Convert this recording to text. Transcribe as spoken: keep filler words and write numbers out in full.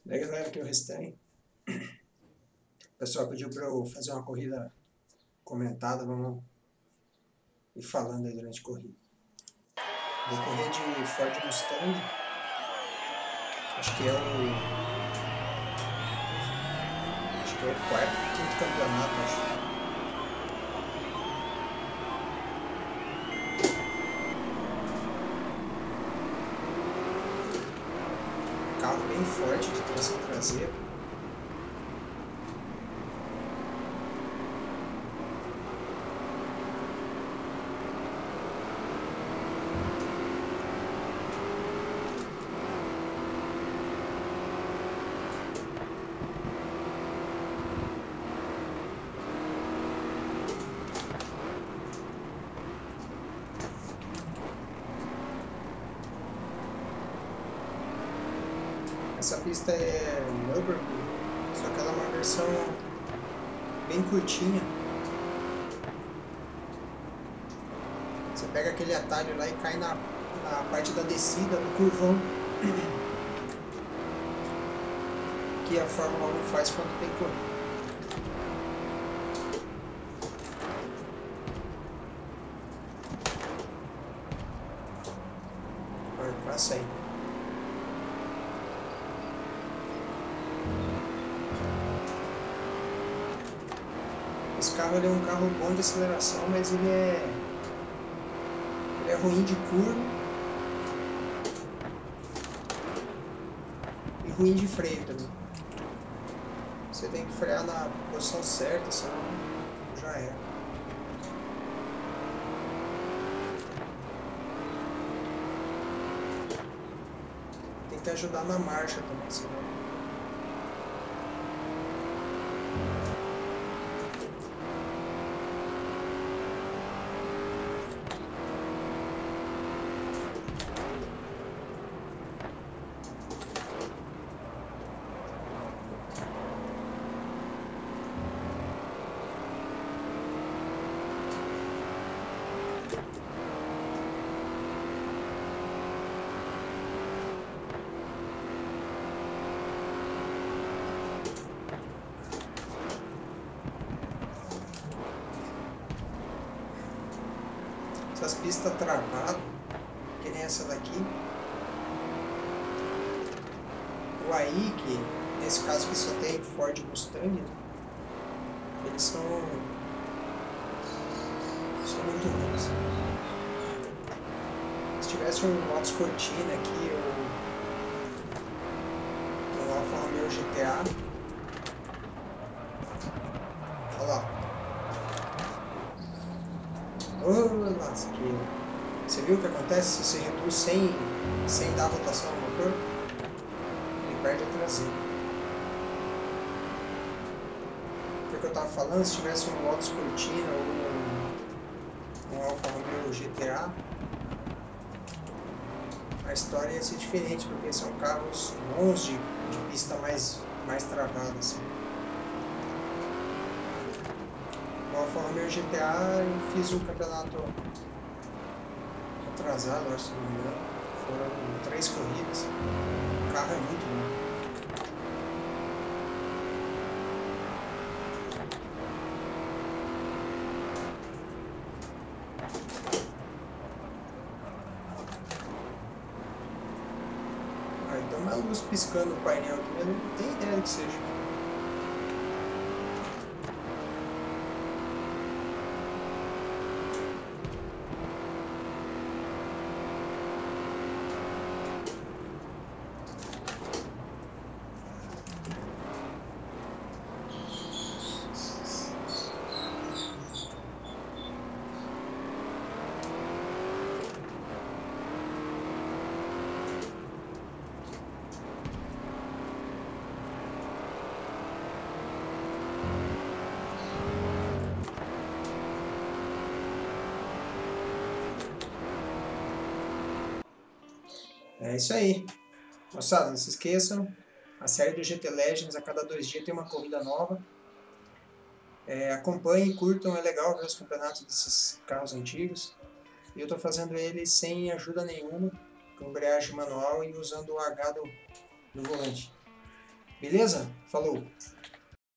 Daí galera, aqui é o Restane. O pessoal pediu para eu fazer uma corrida comentada, vamos ir falando aí durante a corrida. Vou correr de Ford Mustang. Acho que é o. Acho que é o quarto, quinto campeonato, acho. Carro bem forte de tração traseira. Essa pista é Nürburgring, só que ela é uma versão bem curtinha. Você pega aquele atalho lá e cai na, na parte da descida do curvão que a Fórmula um faz quando tem corrida. Olha, passa aí. Esse carro ele é um carro bom de aceleração, mas ele é, ele é ruim de curva e ruim de freio também. Você tem que frear na posição certa, senão já é. Tem que ajudar na marcha também, senão... Essas pistas travadas, que nem essa daqui, o A I, que nesse caso que só tem Ford Mustang, né? Eles são, são muito ruins. Se tivesse um Lotus Cortina aqui, ou um Alfa Romeo G T A, olha lá. Oh, lasqueira. Você viu o que acontece se você reduz sem, sem dar rotação no motor? Ele perde a traseira. O que eu estava falando, se tivesse um Lotus Cortina ou um, um Alfa Romeo G T A, a história ia ser diferente, porque são carros bons de, de pista mais, mais travada. Assim. O Alfa Romeo G T A eu fiz um campeonato atrasado, acho, se não me engano. Foram três corridas. O carro é muito bom. Ah, então uma luz piscando no painel aqui, eu não tenho ideia do que seja. É isso aí. Moçada, não se esqueçam, a série do G T Legends, a cada dois dias tem uma corrida nova. É, acompanhem, curtam, é legal ver os campeonatos desses carros antigos. E eu estou fazendo ele sem ajuda nenhuma, com embreagem manual e usando o H do, do volante. Beleza? Falou!